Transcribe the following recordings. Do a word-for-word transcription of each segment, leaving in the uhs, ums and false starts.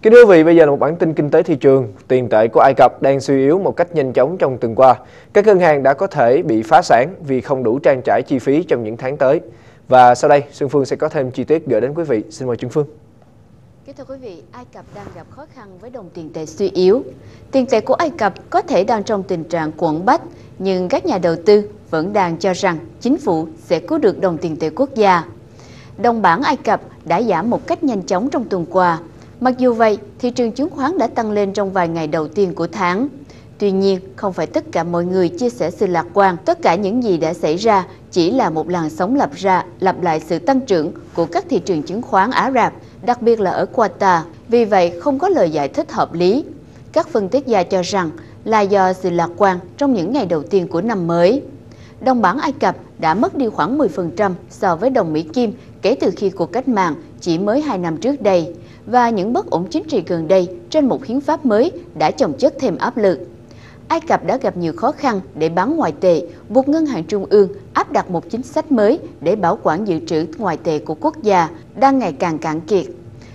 Kính thưa quý vị, bây giờ là một bản tin kinh tế thị trường. Tiền tệ của Ai Cập đang suy yếu một cách nhanh chóng trong tuần qua. Các ngân hàng đã có thể bị phá sản vì không đủ trang trải chi phí trong những tháng tới. Và sau đây, Xuân Phương sẽ có thêm chi tiết gửi đến quý vị. Xin mời Xuân Phương. Kính thưa quý vị, Ai Cập đang gặp khó khăn với đồng tiền tệ suy yếu. Tiền tệ của Ai Cập có thể đang trong tình trạng quẫn bách, nhưng các nhà đầu tư vẫn đang cho rằng chính phủ sẽ cứu được đồng tiền tệ quốc gia. Đồng bảng Ai Cập đã giảm một cách nhanh chóng trong tuần qua. Mặc dù vậy, thị trường chứng khoán đã tăng lên trong vài ngày đầu tiên của tháng. Tuy nhiên, không phải tất cả mọi người chia sẻ sự lạc quan. Tất cả những gì đã xảy ra chỉ là một làn sóng lặp ra, lặp lại sự tăng trưởng của các thị trường chứng khoán Ả Rập, đặc biệt là ở Qatar. Vì vậy, không có lời giải thích hợp lý. Các phân tích gia cho rằng là do sự lạc quan trong những ngày đầu tiên của năm mới. Đồng bảng Ai Cập đã mất đi khoảng mười phần trăm so với đồng Mỹ Kim kể từ khi cuộc cách mạng chỉ mới hai năm trước đây, và những bất ổn chính trị gần đây trên một hiến pháp mới đã chồng chất thêm áp lực. Ai Cập đã gặp nhiều khó khăn để bán ngoại tệ, buộc ngân hàng trung ương áp đặt một chính sách mới để bảo quản dự trữ ngoại tệ của quốc gia đang ngày càng cạn kiệt.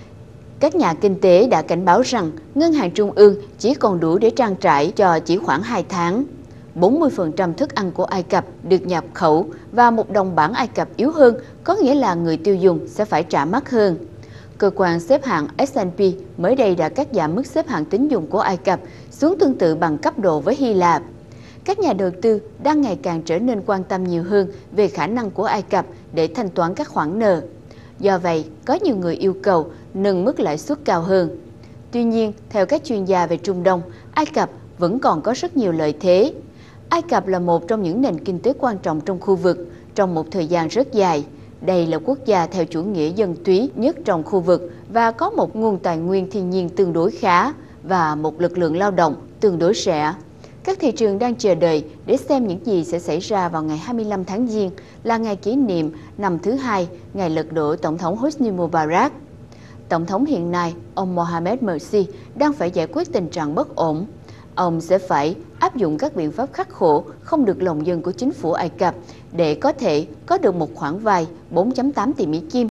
Các nhà kinh tế đã cảnh báo rằng ngân hàng trung ương chỉ còn đủ để trang trải cho chỉ khoảng hai tháng. bốn mươi phần trăm thức ăn của Ai Cập được nhập khẩu và một đồng bảng Ai Cập yếu hơn có nghĩa là người tiêu dùng sẽ phải trả mắc hơn. Cơ quan xếp hạng S and P mới đây đã cắt giảm mức xếp hạng tín dụng của Ai Cập xuống tương tự bằng cấp độ với Hy Lạp. Các nhà đầu tư đang ngày càng trở nên quan tâm nhiều hơn về khả năng của Ai Cập để thanh toán các khoản nợ. Do vậy, có nhiều người yêu cầu nâng mức lãi suất cao hơn. Tuy nhiên, theo các chuyên gia về Trung Đông, Ai Cập vẫn còn có rất nhiều lợi thế. Ai Cập là một trong những nền kinh tế quan trọng trong khu vực trong một thời gian rất dài. Đây là quốc gia theo chủ nghĩa dân túy nhất trong khu vực và có một nguồn tài nguyên thiên nhiên tương đối khá và một lực lượng lao động tương đối rẻ. Các thị trường đang chờ đợi để xem những gì sẽ xảy ra vào ngày hai mươi lăm tháng Giêng, là ngày kỷ niệm năm thứ hai ngày lật đổ Tổng thống Hosni Mubarak. Tổng thống hiện nay, ông Mohamed Morsi, đang phải giải quyết tình trạng bất ổn. Ông sẽ phải áp dụng các biện pháp khắc khổ không được lòng dân của chính phủ Ai Cập để có thể có được một khoản vay bốn phẩy tám tỷ Mỹ Kim